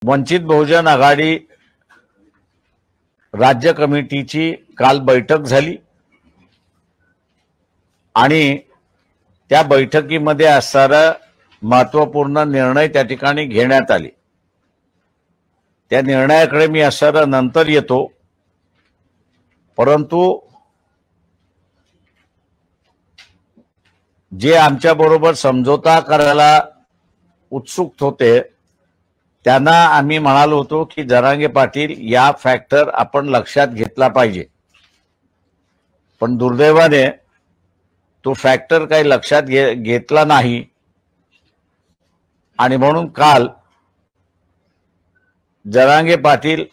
वंचित बहुजन आघाडी राज्य कमिटीची काल बैठक झाली आणि त्या बैठकीमध्ये असणारा महत्त्वपूर्ण निर्णय त्या ठिकाणी घेण्यात आले। त्या निर्णयाकडे मी असणारा नंतर येतो, परंतु जे आमच्या बरोबर समझोता करायला उत्सुक होते त्यांना आम्ही म्हणालो होतो की जरांगे पाटील या फॅक्टर आपण लक्षात घेतला पाहिजे, पण दुर्दैवाने तो फॅक्टर काही लक्षात घेतला नाही आणि म्हणून काल जरांगे पाटील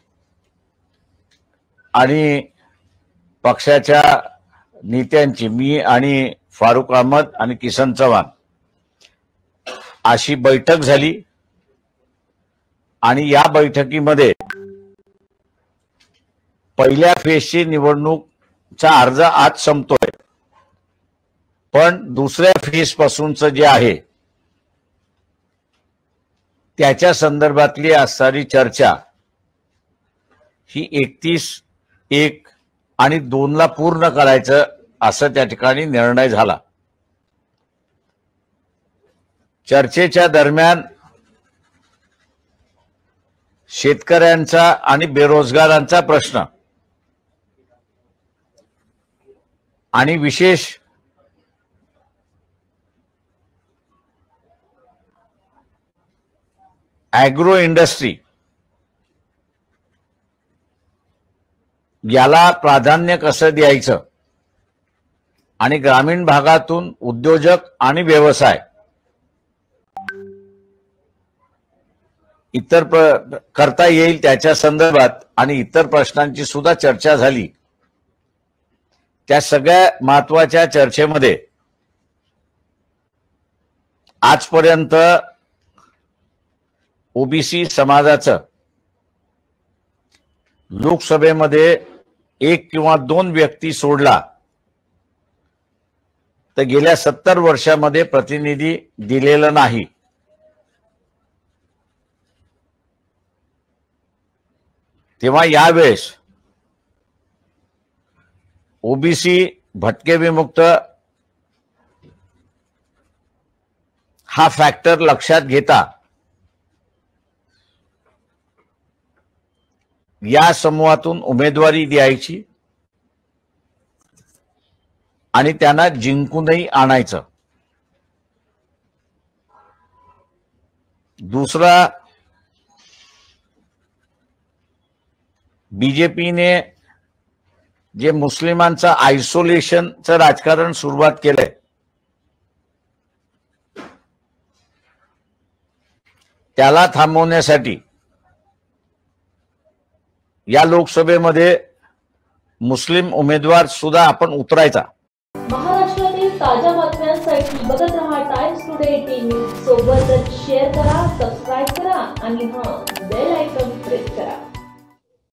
आणि पक्षाच्या नेत्यांची, मी आणि फारुक अहमद आणि किसन चव्हाण अशी बैठक झाली आणि या बैठकीमध्ये पहिल्या फेजची निवडणूकचा अर्ज आज संपतोय, पण दुसऱ्या फेज पासूनच जे आहे त्याच्या संदर्भातली असणारी चर्चा ही 31/1 आणि 2 ला पूर्ण करायचं असं त्या ठिकाणी निर्णय झाला। चर्चेच्या दरम्यान शेतकऱ्यांचा आणि बेरोजगारांचा प्रश्न आणि विशेष ॲग्रो इंडस्ट्री याला प्राधान्य कसं द्यायचं आणि ग्रामीण भागातून उद्योजक आणि व्यवसाय इतर करता येईल त्याच्या संदर्भात आणि इतर प्रश्नांची सुद्धा चर्चा झाली। त्या सगळ्या महत्त्वाच्या चर्चेमध्ये आजपर्यंत ओबीसी समाजाचं लोकसभेमध्ये 1 किंवा 2 व्यक्ती सोडला तर गेल्या 70 वर्षामध्ये प्रतिनिधी दिलेला नाही। तेव्हा यावेळेस ओबीसी भटके विमुक्त हा फॅक्टर लक्षात घेता या समूहातून उमेदवारी द्यायची आणि त्यांना जिंकूनही आणायचं। दुसरा, बीजेपीने जे मुस्लिमांचं आयसोलेशनचं राजकारण सुरुवात केलंय त्याला थांबवण्यासाठी या लोकसभेमध्ये मुस्लिम उमेदवार सुद्धा आपण उतरायचा। महाराष्ट्रातील ताज्या बातम्यांसाठी बघत रहा टाइम्स टुडे 18 न्यूज। सोबतच शेअर करा, सबस्क्राइब करा आणि बेल आयकॉन प्रेस करा।